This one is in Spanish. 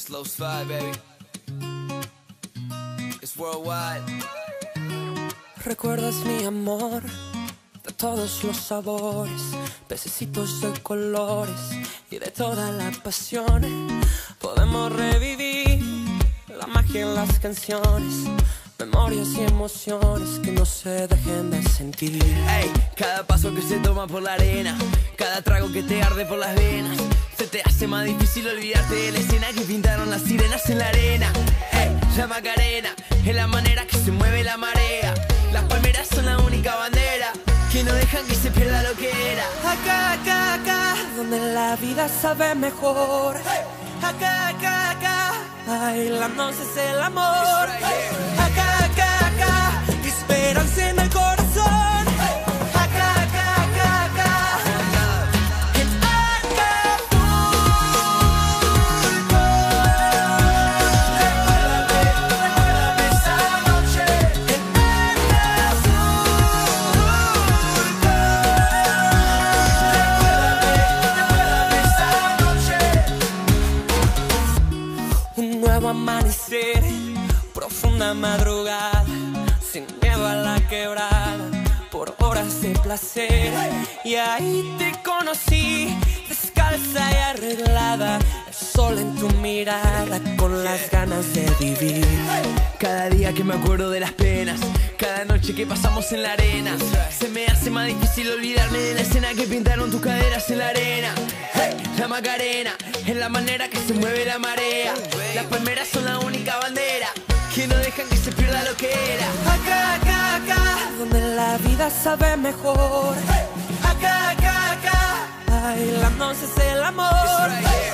Slow slide, baby. It's worldwide. Recuerdas mi amor de todos los sabores, pececitos de colores y de toda la pasión. Podemos revivir la magia en las canciones, memorias y emociones que no se dejen de sentir. Ey, cada paso que se toma por la arena, cada trago que te arde por las venas, se te hace más difícil olvidarte de la escena que pintaron las sirenas en la arena. Ey, la Macarena es la manera que se mueve la marea. Las palmeras son la única bandera que no dejan que se pierda lo que era. Acá, acá, acá, donde la vida sabe mejor. Acá, acá, acá, bailándonos es el amor. Acá, acá, acá, esperanza en el corazón. Acá, acá, acá, acá, en Acapulco. Recuérdame esa noche en Recuérdame esa noche. Un nuevo amanecer, profunda madrugada, sin miedo a la quebrada, por horas de placer. Y ahí te conocí, descalza y arreglada, el sol en tu mirada, con las ganas de vivir. Cada día que me acuerdo de las penas, cada noche que pasamos en la arena, se me hace más difícil olvidarme de la escena que pintaron tus caderas en la arena. Hey, la Macarena es la manera que se mueve la marea. Las palmeras son la única bandera que no dejan que se pierda lo que era. Acá, acá, acá, donde la vida sabe mejor. Acá, acá, acá, bailándonos es el amor.